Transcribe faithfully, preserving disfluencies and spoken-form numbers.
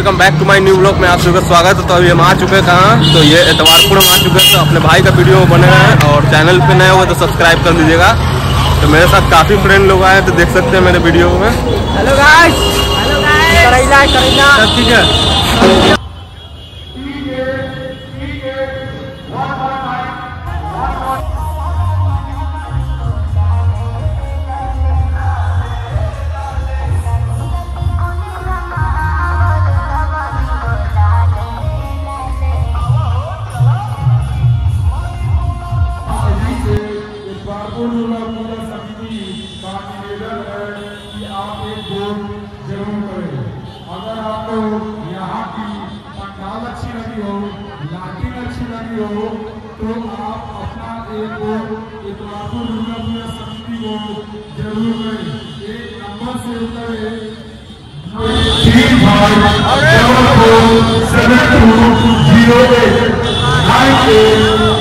Welcome back to my new blog में आप सबका स्वागत है। तो अभी हम आ चुके हैं कहाँ, तो ये एतवारपुर में आ चुके हैं। तो अपने भाई का वीडियो बने हैं और चैनल पे नए हुए तो सब्सक्राइब कर दीजिएगा। तो मेरे साथ काफ़ी फ्रेंड लोग आए तो देख सकते हैं मेरे वीडियो में। हेलो गाइस, हेलो गाइस, करेला करेला ठीक है। अगर आपको यहाँ की पंडाल अच्छी लगी हो, लाइटिंग अच्छी लगी हो, तो आप अपना एक इतवारपुर दुर्गा पूजा समिति को जरूर करें। एक नंबर से उतरे तीन five seven two zero eight nine at